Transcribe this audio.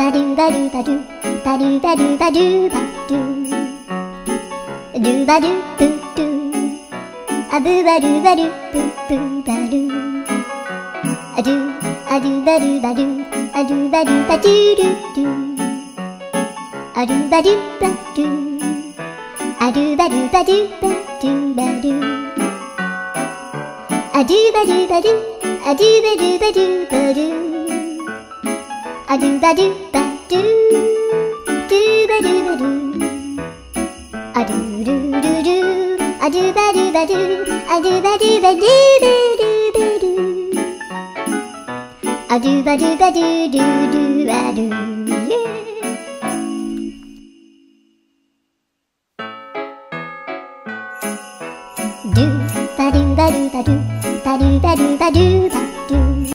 バドゥバドゥバドゥバドゥバドゥバドゥバドゥドゥバドゥブッドゥアブバドゥバドゥブッブッバドゥアドゥアドゥバドゥバドゥアドゥバドゥバドゥドゥドゥアドゥバドゥバドゥアドゥバドゥバドゥバドゥバドゥアドゥバドゥバドゥアドゥバドゥバドゥバドゥアドゥバドゥバドゥドゥバドゥバドゥアドゥルルルアドゥバドゥバドゥアドゥバドゥバドゥバドゥバドゥアドゥバドゥバドゥドゥドゥアドゥ